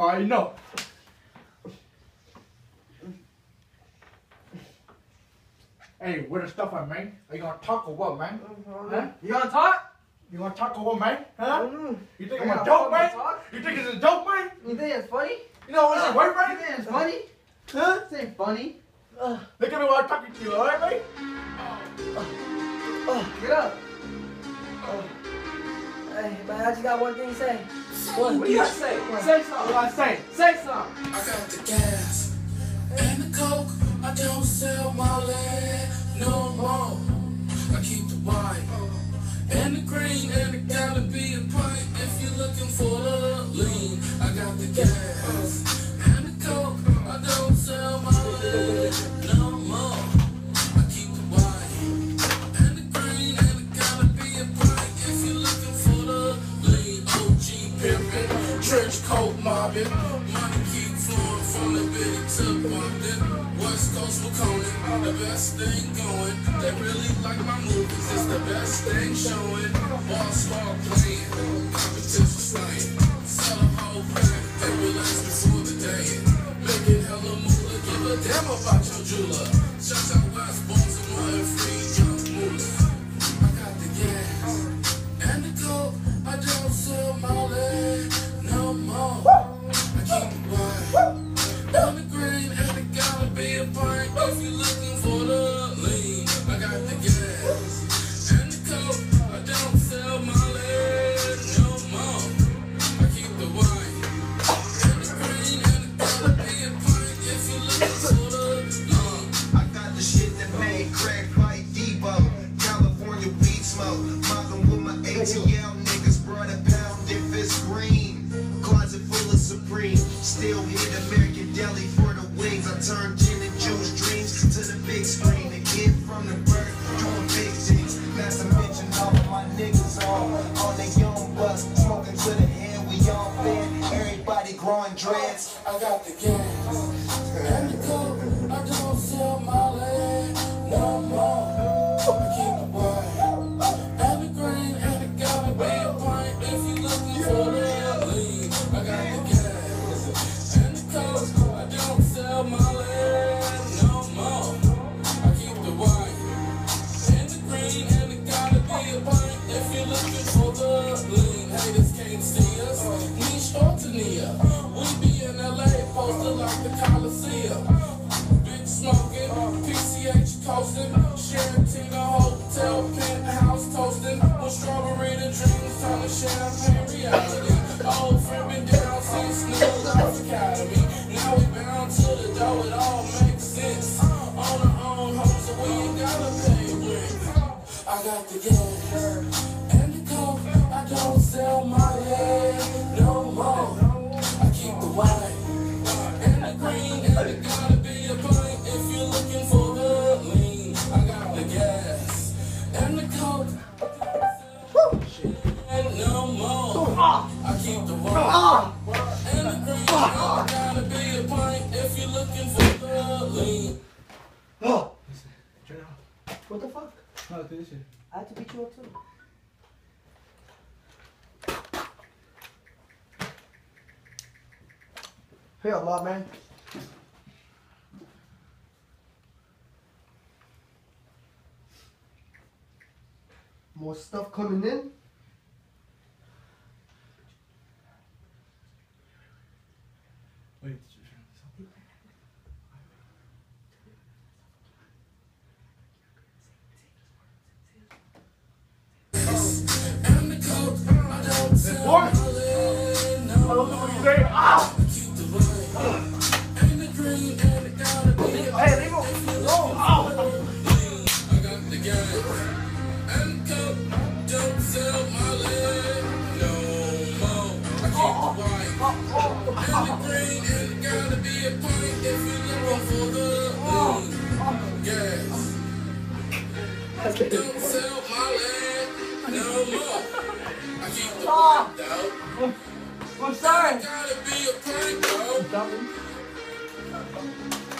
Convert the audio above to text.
already know. Hey, where the stuff at, man? Are you gonna talk or what, man? Huh? You gonna talk? You gonna talk or what, man? Huh? Mm-hmm. You think I'm a joke, man? You think it's a joke, man? You think it's funny? You know what's it worth, man? You think it's funny? Huh? This ain't funny. Look at me while I'm talking to you, alright, man? Get up. Hey, but I just got one thing to say. What do you gotta say? Say something. What do I say? Say something. I got the gas and the coke. I don't sell my land no more. I keep the white and the green, and it gotta be a pint if you're looking for the lean. I got the gas and the coke. I don't sell my land no more. I keep the white and the green, and it gotta be a pint if you're looking for the lean. OG pimpin', trench coat mobbing, money keep flowing from the big to London. West Coast Waconin, the best thing going. They really like my movies, it's the best thing showing. Boss start playing, competition slaying. Sell a whole pack, they relax before the day. Making hella moolah, give a damn about your jeweler. Shout out West Bones and Mud Free, young moolah. I got the gas and the coke, I don't sell my leg no more. I keep it wide. On the green, and it gotta be a pint if you're looking for the lean. I got the gas and the coke. I don't sell my lead no more. I keep the white and the green, and it gotta be a pint if you're looking for the long. I got the shit that made crack like Debo. California weed smoke. Mobbing with my ATL niggas. Brought a pound if it's green. Closet full of Supreme. Still hit American Deli for the wings. I turned gin and juice dreams to the big screen. The kid from the bird doing big things. Not to mention all of my niggas on the young bus. Smoking to the head, we all fed. Everybody growing dreads. I got the gas and the coke. I don't sell my land no more. I keep the white and the green, and it gotta be a pint if you're looking for the lean. I got the gas and the coke. I don't sell my land no more. I keep the white and the green, and it gotta be a pint if you're looking for the lean. Haters can't see us. Niche or Tania. We be in LA, posted like the Coliseum. Big smoking, PCH coasting, Sheraton hotel, penthouse toasting. When strawberry the dreams turn to champagne reality. Old friend been down since New Life Academy. Now we bound to the dough, it all makes sense. On our own home, so we ain't gotta pay rent. I got the gas and the coke. I don't sell my leg no more. I keep the white and the green, and it gotta be a pint if you're looking for the lean. I got the gas and the coke. And no more. I keep the white and the green, and it gotta be a pint if you're looking for the lean. What the fuck? No, do this shit. I have to beat you up too. Hey, a lot, man. More stuff coming in. Wait. And the coke, I don't sell What? my leg no more. What you say? Ah! Keep the white and the green, and it gotta be a Hey, leave him alone. Ow! I got the gas and the coke. Don't sell my leg no more. I keep the white and the green, and it gotta be a pint if you're looking for the gas. Don't sell my leg no more. I keep the white though. I'm sorry. Gotta be a pint though.